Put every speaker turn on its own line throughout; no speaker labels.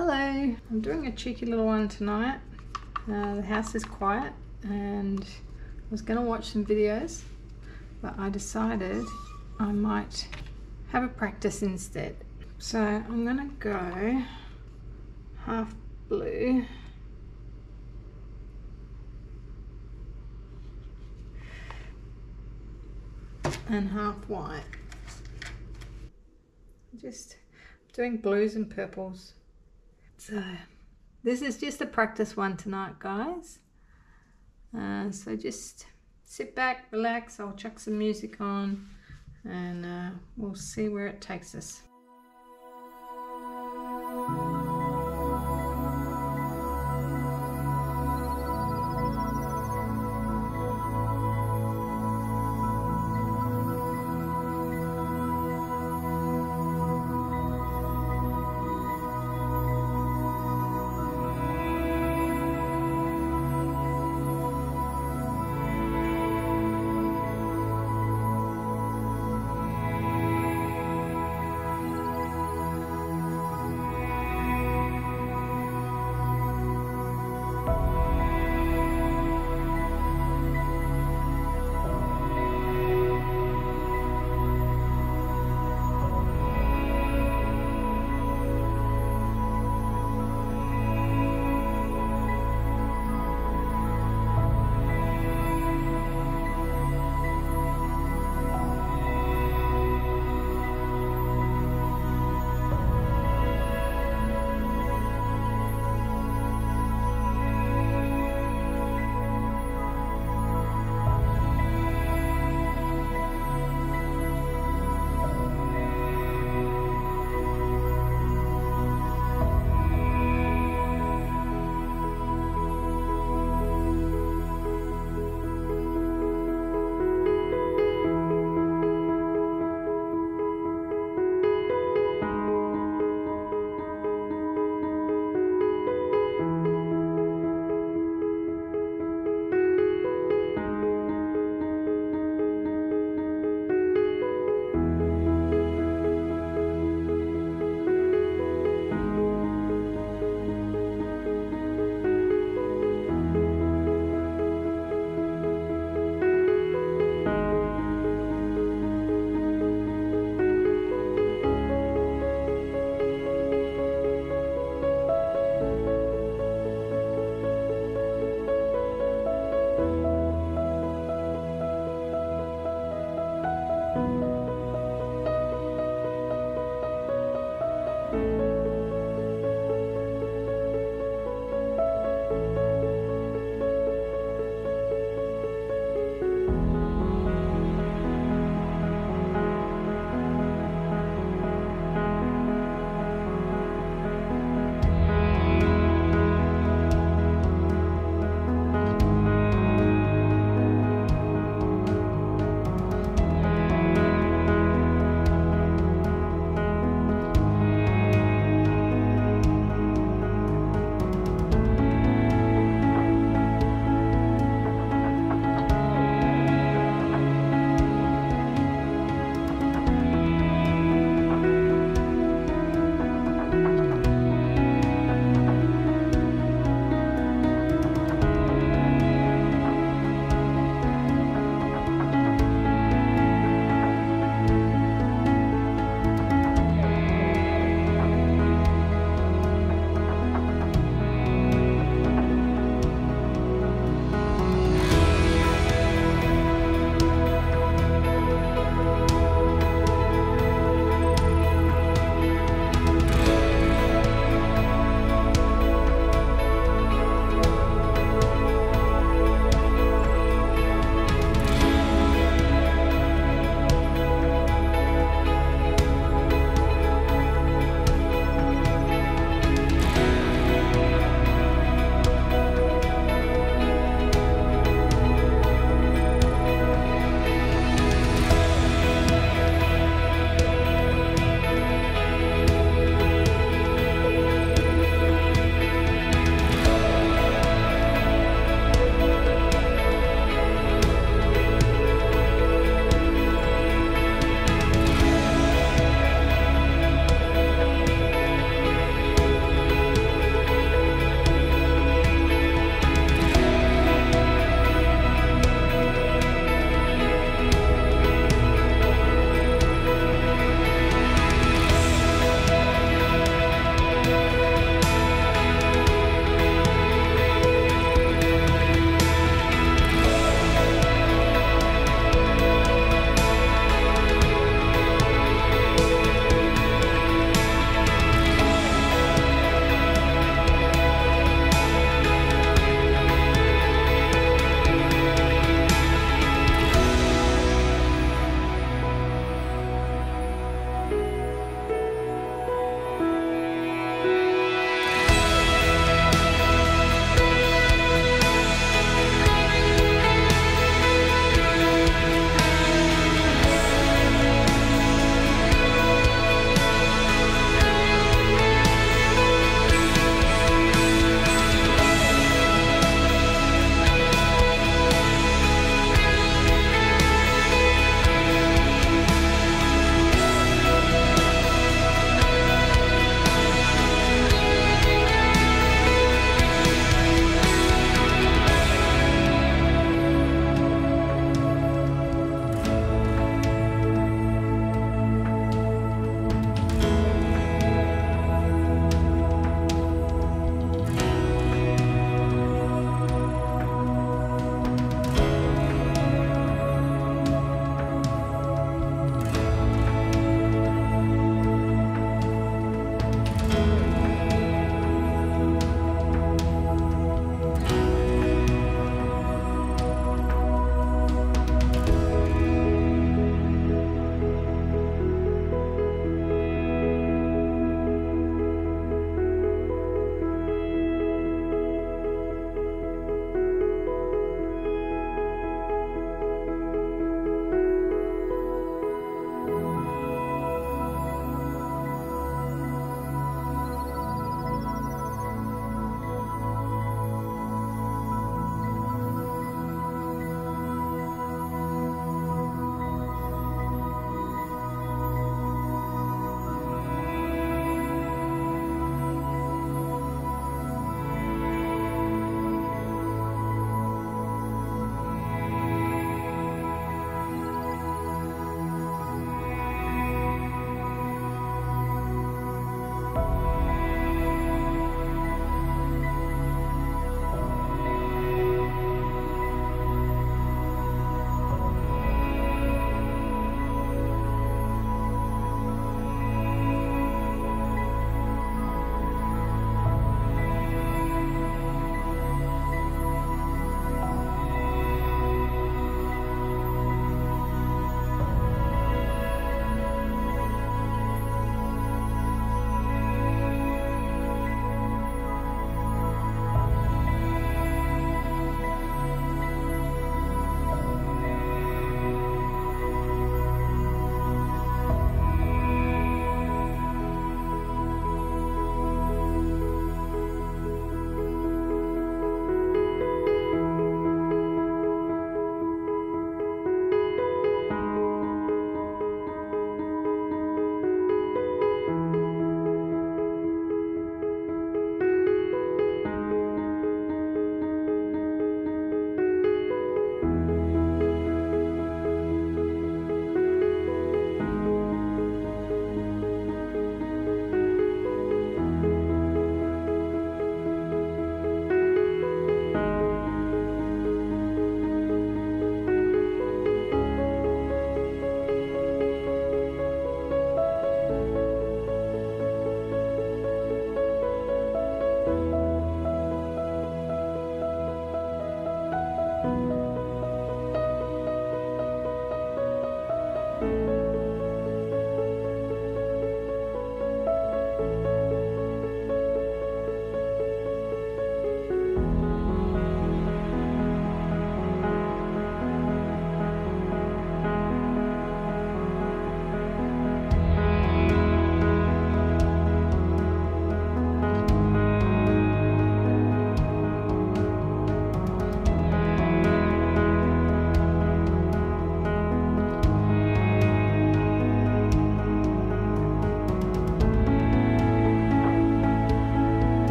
Hello, I'm doing a cheeky little one tonight. The house is quiet and I was going to watch some videos, but I decided I might have a practice instead. So I'm going to go half blue and half white. Just doing blues and purples. So this is just a practice one tonight, guys. So just sit back, relax, I'll chuck some music on and we'll see where it takes us.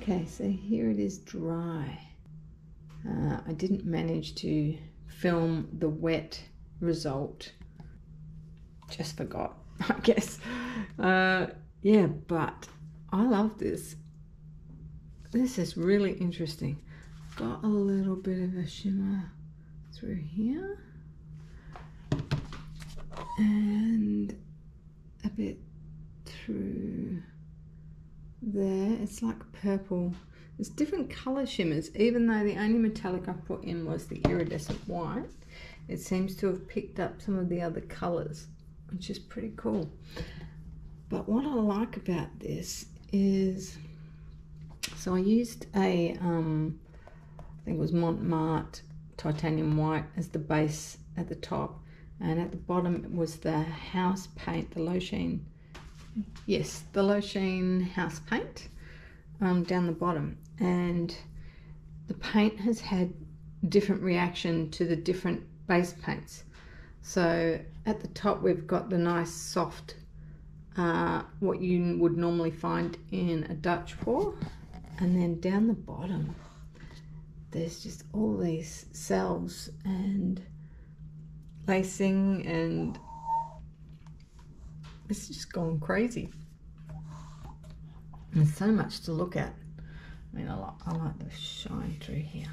Okay, so here it is dry. I didn't manage to film the wet result. Just forgot, I guess. Yeah, but I love this. This is really interesting. Got a little bit of a shimmer through here. And a bit through there. It's like purple. There's different colour shimmers, even though the only metallic I put in was the iridescent white. It seems to have picked up some of the other colours, which is pretty cool. But what I like about this is, so I used a, I think it was mart titanium white as the base at the top, and at the bottom was the house paint, the low sheen, yes, the low sheen house paint down the bottom. And the paint has had different reaction to the different base paints. So at the top we've got the nice soft, what you would normally find in a Dutch pour, and then down the bottom there's just all these cells and lacing, and it's just gone crazy. There's so much to look at. I mean, I like the shine through here.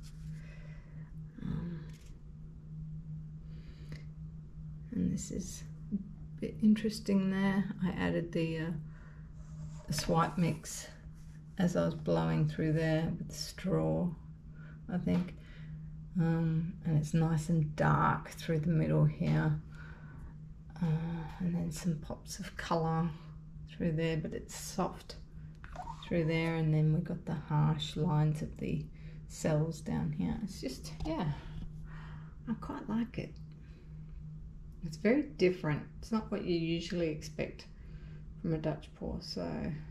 And this is a bit interesting there. I added the swipe mix as I was blowing through there with the straw, I think. And it's nice and dark through the middle here. And then some pops of colour through there, but it's soft through there, and then we've got the harsh lines of the cells down here. It's just, yeah, I quite like it. It's very different. It's not what you usually expect from a Dutch pour, so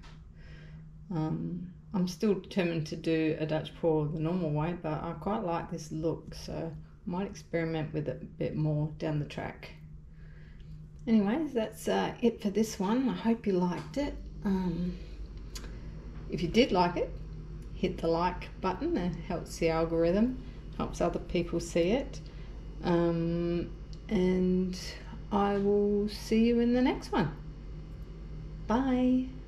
I'm still determined to do a Dutch pour the normal way, but I quite like this look, so I might experiment with it a bit more down the track. Anyways, that's it for this one. I hope you liked it. If you did like it, hit the like button. It helps the algorithm, helps other people see it. And I will see you in the next one. Bye.